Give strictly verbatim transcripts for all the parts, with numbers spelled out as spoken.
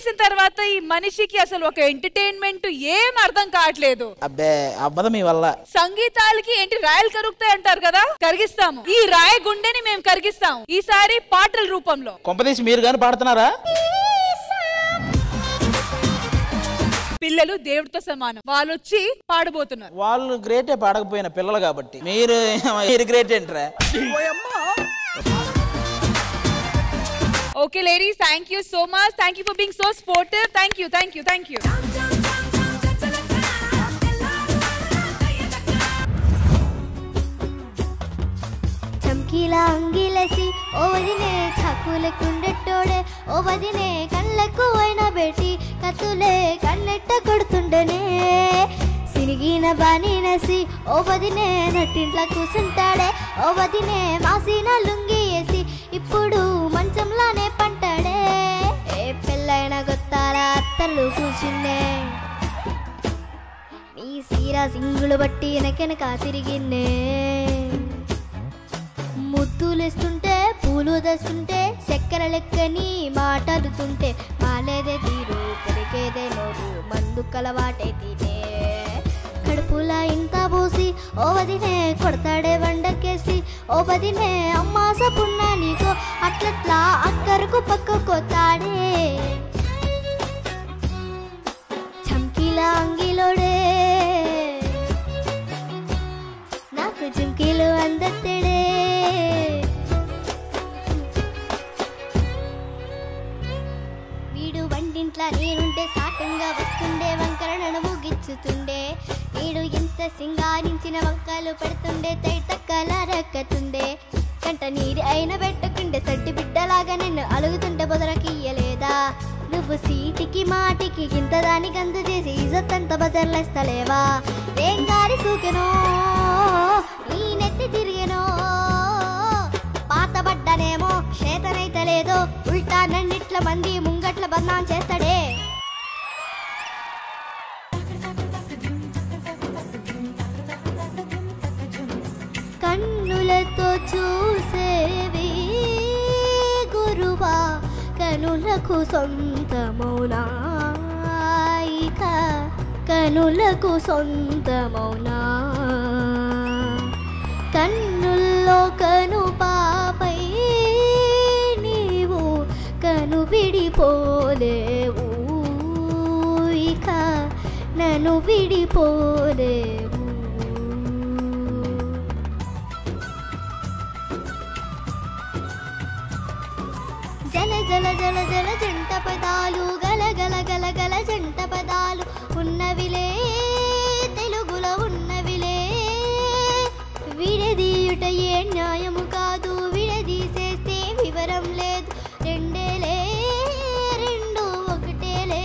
చేసిన తర్వాత ఈ మనిషికి అసలు ఒక ఎంటర్టైన్మెంట్ ఏం అర్థం కావట్లేదు. అబ్బే అబ్బద మీ వల్ల. సంగీతాలకి ఏంటి రాయలు కరుగుతాయి అంటారు కదా, కరిగిస్తాము. ఈ రాయ గుండెని మేము కరిగిస్తాము ఈసారి పాటల రూపంలో. కొంపదీసి మీరు గాని పాడుతున్నారా? పిల్లలు దేవుడితో సమానం, వాళ్ళు వచ్చి పాడబోతున్నారు. వాళ్ళు గ్రేటే పాడకపోయిన పిల్లలు కాబట్టి మీరు మీరు గ్రేట్ ఏంట్రా? Okay ladies, thank you so much. Thank you for being so sportive. Thank you, thank you, thank you. చంకీలా అంగిలసి ఓ వదినే చాకుల కుండెట్టోడే ఓ వదినే కళ్ళకు అయినా బెట్టి కత్తులే కన్నెట్ట కొడుతుండనే సిరిగిన బానినసి ఓ వదినే నట్టింట్లా కూసుంటాడే ఓ వదినే మాసిన లుంగి వేసి ఇప్పుడు మంచంలానే పంటాడే ఏ పెళ్ళైన గొత్తాల అత్తలు కూర్చుండే మీ సీరా సింగులు బట్టి వెనకెనక తిరిగిన్నే ముద్దులేస్తుంటే పూలు దస్తుంటే చక్కెర లెక్కని మాటలుతుంటే మాలేదే తీరు పెరిగేదే నోరు మందు కలవాటే తినే కడుపులా ఇంత పోసి ఓ వదినే కొడతాడే వండకేసి ఓ వదినే అమ్మాస పున్నా నీకో అట్లట్లా అక్కరకు పక్కకొత్తాడే చంకీలా అంగిలోడే నాకు చుంకీలు అందత్తడే వీడు వంటింట్లా నేనుంటే సాకంగా వస్తుండే వంకర నడుము గిచ్చుతుండే వీడు ఇంత సింగారించిన వంకలు పెడుతుండే తైతక్కల రక్కతుండే కంట నీరు అయిన పెట్టుకుంటే సడ్డి బిడ్డలాగా నిన్ను అలుగుతుంటే బొదరకియ్యలేదా నువ్వు సీటికి మాటికి ఇంత దానికి అంత చేసి ఇజత్తంత బదర్లేస్తలేవా ఏం గారి సూకెనో నీ నెత్తి తిరిగెనో పాతబడ్డనేమో చేతనైతే లేదో ఉల్టా నన్నిట్ల మంది ముంగట్ల బద్నాం చేస్తాడే కన్నులతో చూసేవి గురువా కనులకు సొంతమౌనా ఇక కనులకు సొంతమౌనా కన్నుల్లో కను పాపై నీవు కను విడిపోలేవు ఇక నన్ను విడిపోలేవు జల జల జల జల జంట పదాలు గల గల గల గల జంట పదాలు ఉన్నవిలే తెలుగులో ఉన్నవిలే విడదీయుట ఏ న్యాయము కాదు విడదీసేస్తే వివరం లేదు రెండేలే రెండు ఒకటేలే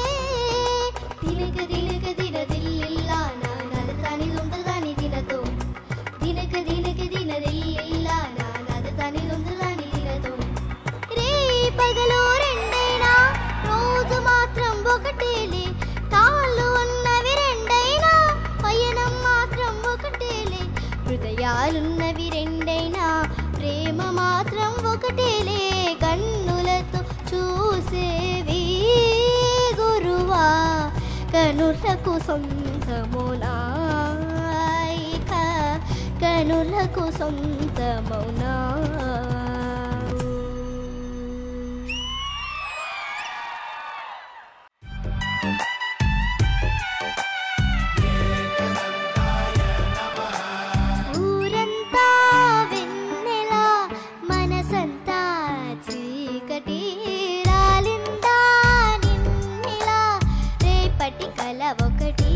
దినక దినక దిన దిల్లిల్లా నా నదతాని దుందదాని దినతో దినక దినక దిన దిల్లిల్లా నా నదతాని దుందదాని దినతో రే పగలు రెండైనా రోజు మాత్రం ఒకటేలే కాళ్ళు ఉన్నవి రెండైనా పయనం మాత్రం ఒకటేలే హృదయాలున్నవి రెండైనా ప్రేమ మాత్రం ఒకటేలే కన్నులతో చూసేవి గురువా కనులకు సొంతమునా ఇక కనులకు సొంతమునా ఒకటి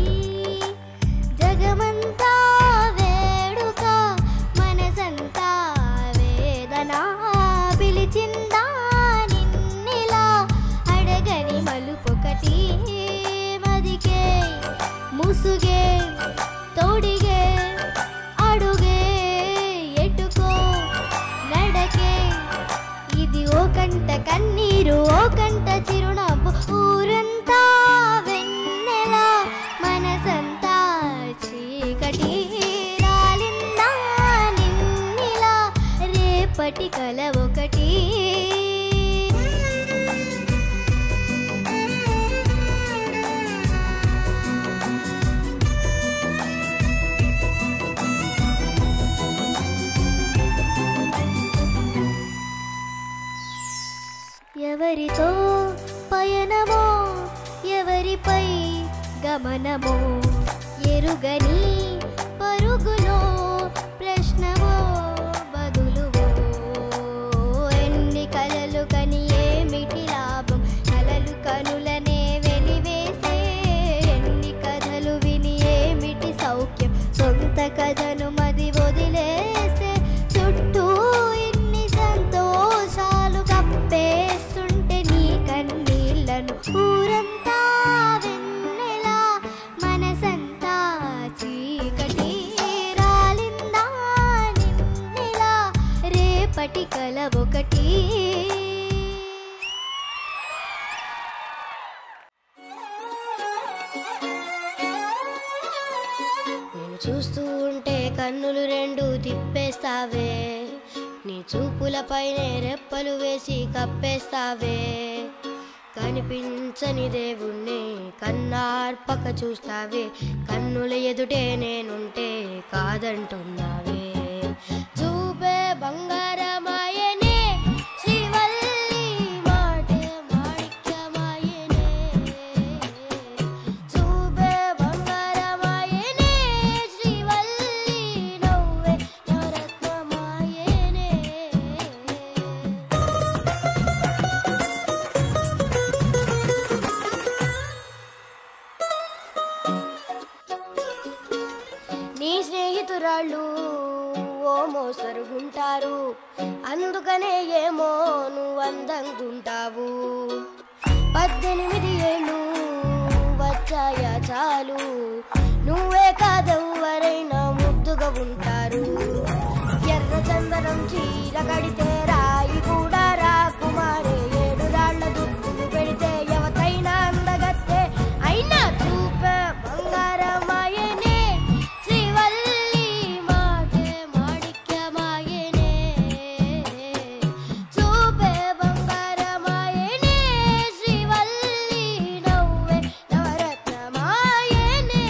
జగమంతా వేడుక మనసంతా వేదన పిలిచిందా నిన్నిలా అడగని మలుపొకటి మదికే ముసుగే తోడిగే అడుగే ఎటుకో నడకే ఇది ఓ కంట కన్నీరు ఓ కంట చిరునవ్వు ఊరంతా మనసంతా చీకటి రాలిందా నిన్నిలా రేపటి కల ఒకటి దారిపై గమనమో ఎరుగని పరుగులో ప్రశ్నవో బదులువో ఎన్ని కలలు కని ఏమిటి లాభం కలలు కనులనే వెలివేసే ఎన్ని కథలు విని ఏమిటి సౌఖ్యం సొంత కథను మది వదిలేస్తే చుట్టూ ఇన్ని సంతోషాలు కప్పేస్తుంటే నీ కన్నీళ్లను ఊరంతా వెన్నెలా మనసంతా చీకటి రాలిందా నిన్నెలా రేపటి కల ఒకటి నేను చూస్తూ ఉంటే కన్నులు రెండు తిప్పేస్తావే నీ చూపులపైనే రెప్పలు వేసి కప్పేస్తావే కనిపించని దేవుణ్ణి కన్నార్పక చూస్తావే కన్నుల ఎదుటే నేనుంటే కాదంటున్నావే చూపే బంగారమాయనే శ్రీవల్లి మాటే మాణిక్యమాయనే చూపే బంగారమాయనే శ్రీవల్లి నవ్వే నవరత్నమాయనే నీ స్నేహితురాళ్ళు ఓ మోసరుగుంటారు అందుకనే ఏమో నువ్వు అందంగుంటావు పద్దెనిమిది ఏళ్ళు వచ్చాయా చాలు నువ్వే కాదెవ్వరైనా ముద్దుగా ఉంటారు ఎర్ర చందనం చీర కడితే రాయి కూడా రాకుమారే ఏడు రాళ్ల దుద్దులు పెడితే ఎవతైనా అందగత్తే అయినా చూపే బంగారమాయనే శ్రీవల్లి మాటే మాణిక్యమాయనే చూపే బంగారమాయనే శ్రీవల్లి నవ్వే నవరత్నమాయనే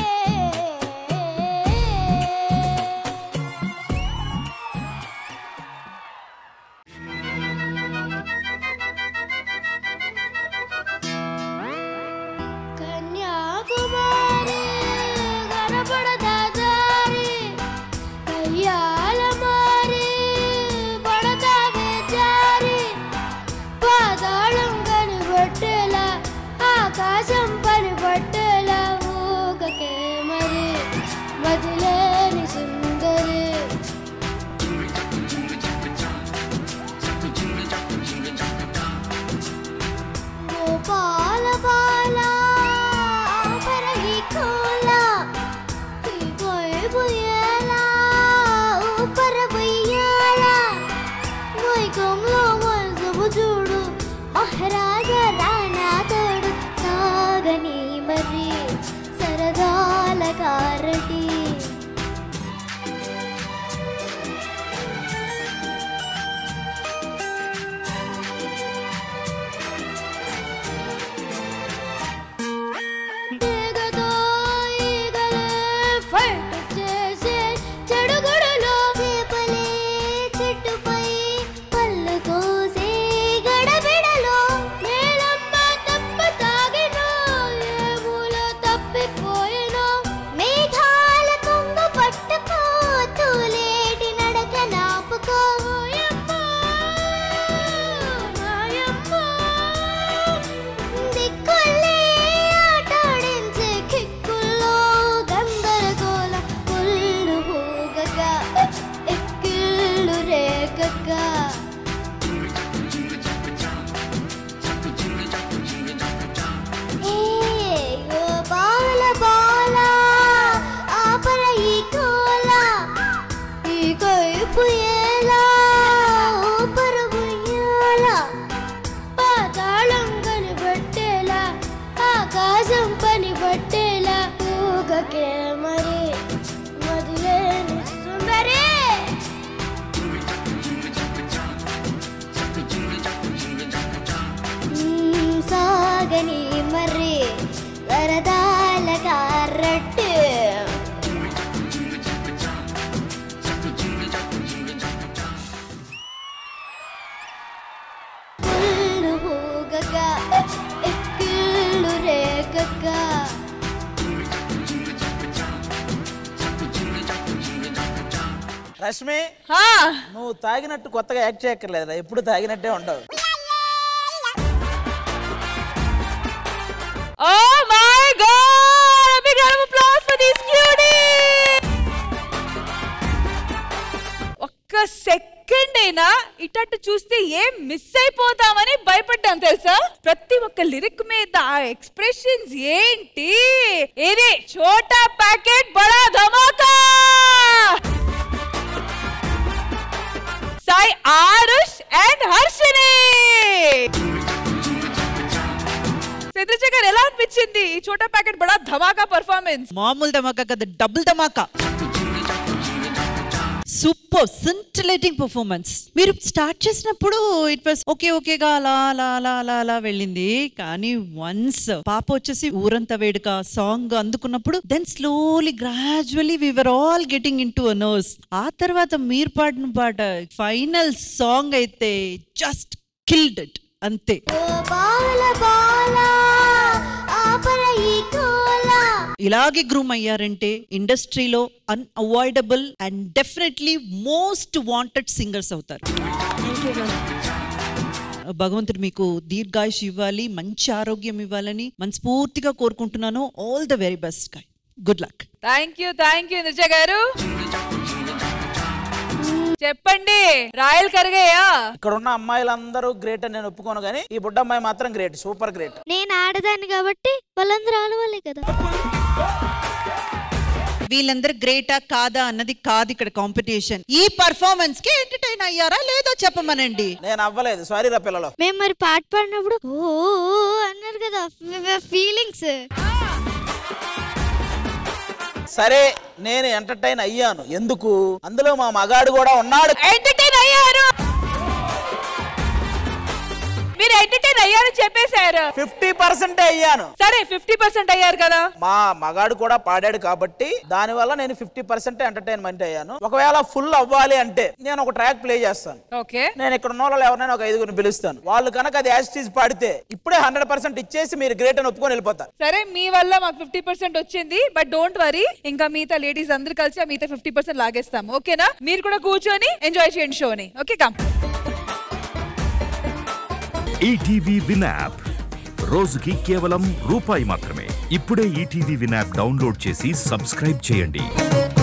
బుగ్గ. రష్మి హా నువ్వు తాగినట్టు కొత్తగా యాక్ట్ చేయక్కర్లేదురా, ఎప్పుడు తాగినట్టే ఉంటావు. Oh my God! A big round of applause for these cuties! ఒక్క సెకండ్ అయినా ఇటట్టు చూస్తే ఏం మిస్ అయిపోతామని భయపడ్డాం తెలుసా. ప్రతి ఒక్క లిరిక్ మీద ఆ ఎక్స్ప్రెషన్స్ ఏంటి. ఇది చోటా ప్యాకెట్ బడా ధమాకా. సాయి ఆరుష్ అండ్ హర్షిని. చంద్రశేఖర్ ఎలా అనిపించింది ఈ చోటా ప్యాకెట్ బడా ధమాకా పర్ఫార్మెన్స్? మామూలు ధమాకా కదా, డబుల్ ధమాకా. Super scintillating performance. మీరు స్టార్ట్ చేసినప్పుడు ఇట్ వాస్ ఓకే ఓకేగా అలా అలా అలా అలా అలా వెళ్ళింది. కానీ వన్స్ పాప వచ్చేసి ఊరంతా వేడుక సాంగ్ అందుకున్నప్పుడు then slowly gradually we were all getting into a nerves. ఆ తర్వాత మీరు పాడిన పాట ఫైనల్ సాంగ్ అయితే జస్ట్ కిల్డ్ ఇట్ అంతే. ఇలాగే గ్రూమ్ అయ్యారంటే ఇండస్ట్రీలో unavoidable and definitely most wanted singers అవుతారు. భగవంతుడు మీకు దీర్ఘాయుష్ ఇవ్వాలి, మంచి ఆరోగ్యం ఇవ్వాలని మనస్ఫూర్తిగా కోరుకుంటున్నాను. All the very best guy, good luck. Thank you thank you Nija గారు. చెప్పండి రాయల్ కరిగయ్యా. ఇక్కడ ఉన్న అమ్మాయిలందరూ గ్రేట్ అని నేను ఒప్పుకోను, కానీ ఈ బుడ్డ అమ్మాయి మాత్రం గ్రేట్, సూపర్ గ్రేట్. నేను ఆడదాన్ని కాబట్టి వాళ్ళందరూ ఆడవాళ్ళే కదా. వీళ్ళందరూ గ్రేటా కాదా అన్నది కాదు ఇక్కడ కాంపిటీషన్. ఈ పర్ఫార్మెన్స్ కి ఎంటర్టైన్ అయ్యారా లేదో చెప్పమనండి. నేను అవ్వలేదు, సారీ రా పిల్లలు. మేము మరి పాట పాడినప్పుడు ఓ అన్నారు కదా, ఫీలింగ్స్. సరే నేను ఎంటర్టైన్ అయ్యాను, ఎందుకు? అందులో మా మగాడు కూడా ఉన్నాడు. ఎంటర్టైన్ అయ్యారు, మీరు ఎంటర్టైన్ అయ్యారు చెప్పేశారు. ఫిఫ్టీ పర్సెంట్ అయ్యాను. సరే ఫిఫ్టీ పర్సెంట్ అయ్యారు కదా. మా మగాడు కూడా పాడాడు కాబట్టి దాని వల్ల నేను ఫిఫ్టీ పర్సెంట్ ఎంటర్టైన్మెంట్ అయ్యాను. ఒకవేళ ఫుల్ అవ్వాలి అంటే నేను ఒక ట్రాక్ ప్లే చేస్తాను. ఓకే, నేను ఇక్కడ ఉన్న వాళ్ళు ఎవరైనా ఒక ఐదుగురిని పిలుస్తాను. వాళ్ళు కనుక అది యాస్టీజ్ పాడితే ఇప్పుడే హండ్రెడ్ పర్సెంట్ ఇచ్చేసి మీరు గ్రేట్ అని ఒప్పుకొని వెళ్ళిపోతారు. సరే మీ వల్ల మాకు ఫిఫ్టీ పర్సెంట్ వచ్చింది, బట్ డోంట్ వరీ, ఇంకా మిగతా లేడీస్ అందరు కలిసి మిగతా ఫిఫ్టీ పర్సెంట్ లాగేస్తాము. ఓకేనా? మీరు కూడా కూర్చొని ఎంజాయ్ చేయండి షోని. Okay come. ETV Win app రోజుకి కేవలం రూపాయి మాత్రమే. ఇప్పుడే ఈటీవీ విన్ యాప్ డౌన్లోడ్ చేసి సబ్స్క్రైబ్ చేయండి.